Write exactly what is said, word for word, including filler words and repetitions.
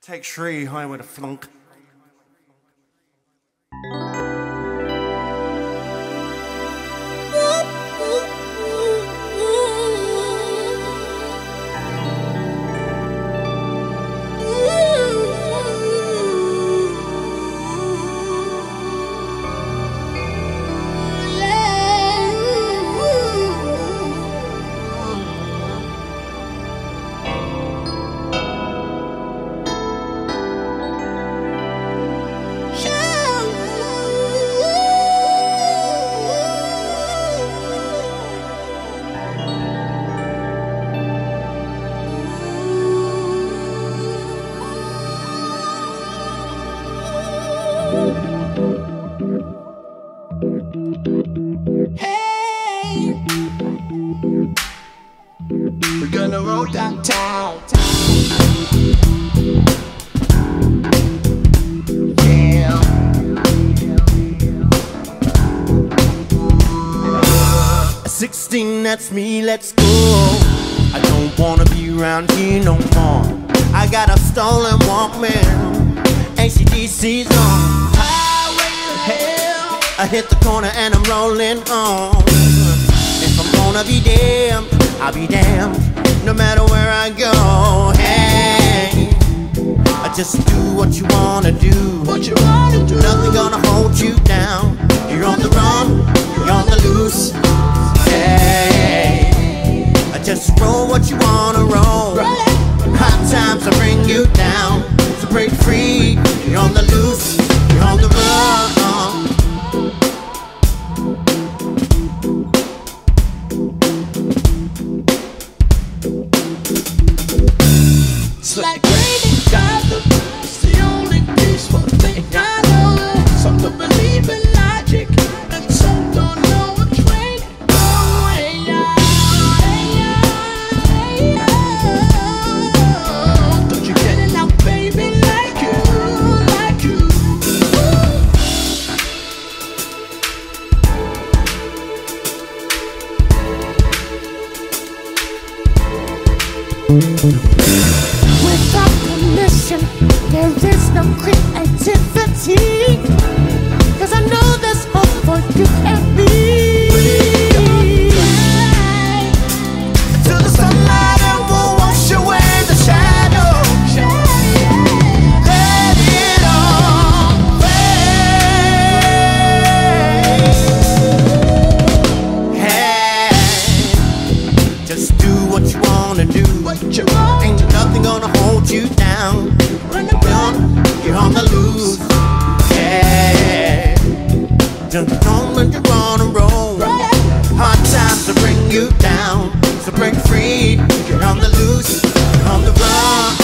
Take three, highway to flunk. Hey, we're gonna roll downtown. Yeah. sixteen, that's me, let's go. I don't wanna be around here no more. I got a stolen Walkman, A C D C's on. Highway to hell, I hit the corner and I'm rolling on. If I'm gonna be damned, I'll be damned, no matter where I go. Hey, I just do what you wanna do. What you wanna do? Nothing gonna hold you down. You're on the run, you're on the loose. Hey, I just roll what you wanna roll. Hot times will bring you down, so break free. You're on the loose, you're on the run. It's like raining dollars. It's the only peaceful thing I know. Some don't believe in logic, and some don't know what's raining. Oh, hey, yeah, hey, yeah, hey, yeah. Don't you get it now, baby, like you, like you. Without permission, there is no creativity. Cause I know there's hope for you and me. To the sunlight and we'll wash away the shadow. Let it all fade. Hey, just do what you wanna do. What you want? Ain't nothing gonna hold you down. Run around. You're on the loose. Yeah, just don't let you run and roll. Hard times to bring you down, so break free. You're on the loose, you're on the run.